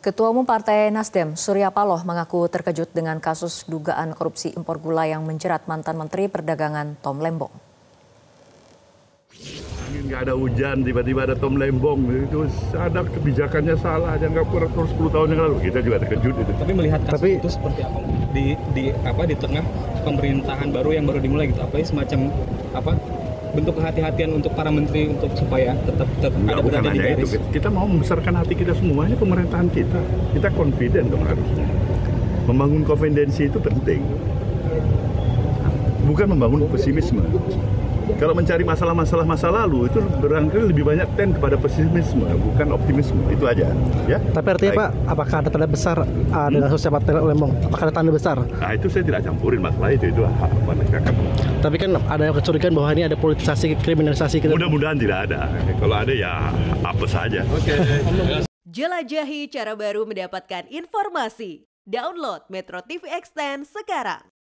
Ketua Umum Partai Nasdem, Surya Paloh, mengaku terkejut dengan kasus dugaan korupsi impor gula yang menjerat mantan Menteri Perdagangan Tom Lembong. Nggak ada hujan, tiba-tiba ada Tom Lembong, itu ada kebijakannya salah, aja nggak kurang 10 tahun yang lalu, kita juga terkejut itu. Tapi melihat kasus itu seperti apa di tengah pemerintahan baru yang baru dimulai gitu, apalagi semacam bentuk kehati-hatian untuk para menteri untuk supaya tetap ada berada di garis. Kita mau membesarkan hati kita semua, ini pemerintahan kita confident dong harusnya. Membangun konfidensi itu penting, bukan membangun pesimisme. Kalau mencari masalah-masalah masa lalu itu barangkali lebih banyak kepada pesimisme, bukan optimisme. Itu aja, ya. Tapi artinya Pak, apakah ada tanda besar dengan kasusnya Pak Lembong? Apakah ada tanda besar? Nah itu saya tidak campurin masalah itu hak masyarakat. Tapi kan ada kecurigaan bahwa ini ada politisasi, kriminalisasi. Mudah-mudahan tidak ada. Kalau ada ya apa saja. Jelajahi cara baru mendapatkan informasi. Download Metro TV Extend sekarang.